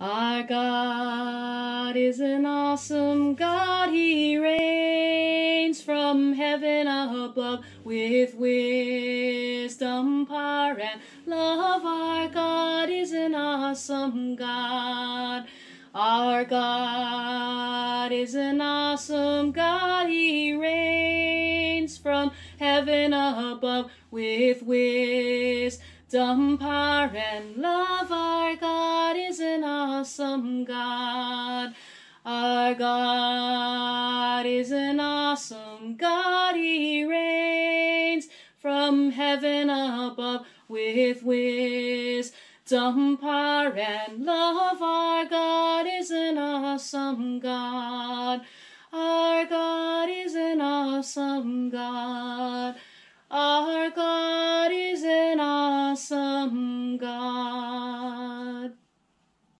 Our God is an awesome God. He reigns from heaven above with wisdom, power, and love. Our God is an awesome God. Our God is an awesome God. He reigns from heaven above with wisdom, power, and love. Our God is an awesome God. Our God is an awesome God. He reigns from heaven above with wisdom, power, and love. Our God is an awesome God. Our God is an awesome God.